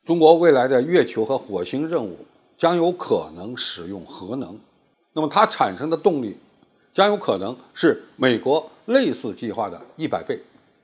中国未来的月球和火星任务将有可能使用核能，那么它产生的动力将有可能是美国类似计划的100倍。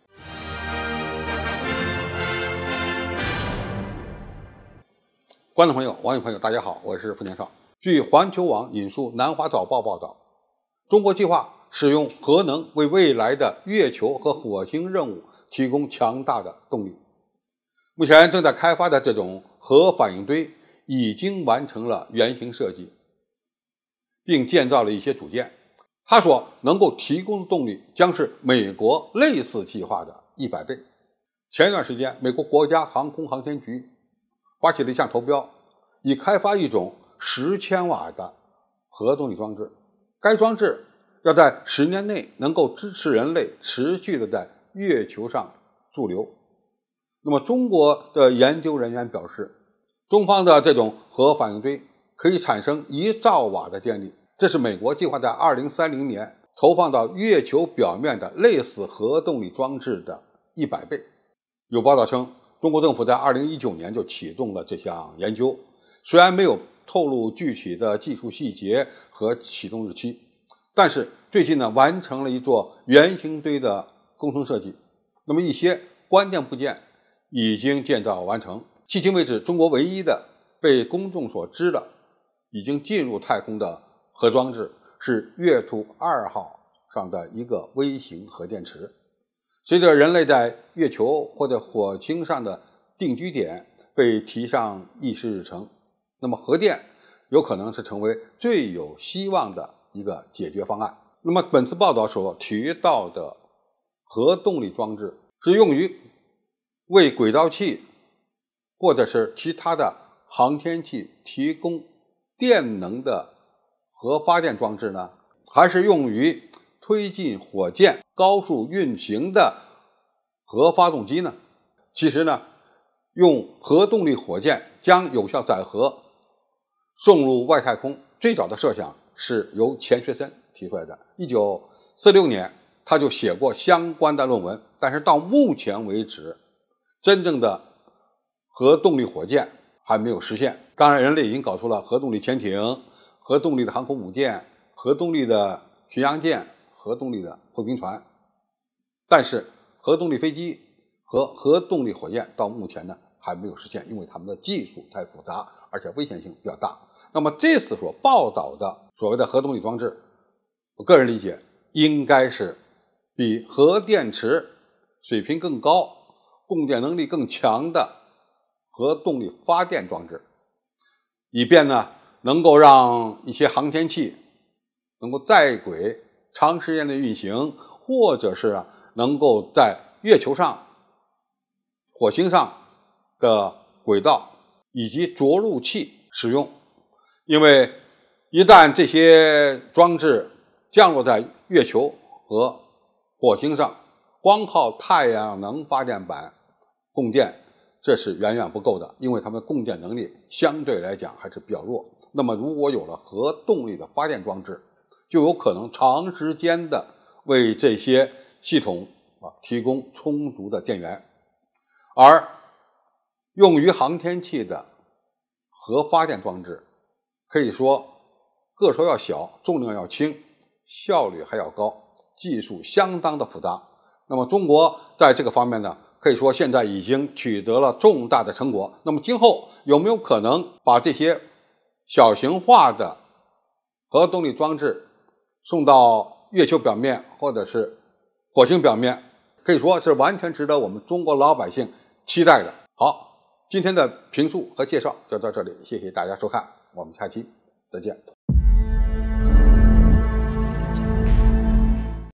观众朋友、网友朋友，大家好，我是付年少。据环球网引述南华早报报道，中国计划使用核能为未来的月球和火星任务提供强大的动力。目前正在开发的这种核反应堆已经完成了原型设计，并建造了一些组件。它所能够提供的动力将是美国类似计划的100倍。前一段时间，美国国家航空航天局发起了一项投标，以开发一种10千瓦的核动力装置。该装置要在10年内能够支持人类持续的在月球上驻留。那么中国的研究人员表示，中方的这种核反应堆可以产生1兆瓦的电力，这是美国计划在2030年投放到月球表面的类似核动力装置的100倍。有报道称，中国政府在2019年就启动了这项研究，虽然没有透露具体的技术细节和启动日期，但是最近完成了一座原型堆的工程设计。那么一些关键部件已经建造完成。迄今为止，中国唯一的被公众所知的已经进入太空的核装置是月兔2号上的一个微型核电池。随着人类在月球或者火星上的定居点被提上议事日程，那么核电有可能是成为最有希望的一个解决方案。那么本次报道所提到的核动力装置是用于为轨道器或者是其他的航天器提供电能的核发电装置呢，还是用于推进火箭高速运行的核发动机呢？其实呢，用核动力火箭将有效载荷送入外太空，最早的设想是由钱学森提出来的。1946年他就写过相关的论文，但是到目前为止，真正的核动力火箭还没有实现。当然，人类已经搞出了核动力潜艇、核动力的航空母舰、核动力的巡洋舰、核动力的破冰船，但是核动力飞机和核动力火箭到目前还没有实现，因为它们的技术太复杂，而且危险性比较大。那么这次所报道的所谓的核动力装置，我个人理解应该是比核电池水平更高、供电能力更强的核动力发电装置，以便能够让一些航天器能够在轨长时间的运行，或者是能够在月球上、火星上的轨道以及着陆器使用。因为一旦这些装置降落在月球和火星上，光靠太阳能发电板供电，这是远远不够的，因为它们供电能力相对来讲还是比较弱。那么如果有了核动力的发电装置，就有可能长时间的为这些系统提供充足的电源。而用于航天器的核发电装置可以说个头要小，重量要轻，效率还要高，技术相当的复杂。那么中国在这个方面可以说现在已经取得了重大的成果。那么今后有没有可能把这些小型化的核动力装置送到月球表面或者是火星表面，可以说是完全值得我们中国老百姓期待的。好，今天的评述和介绍就到这里，谢谢大家收看，我们下期再见。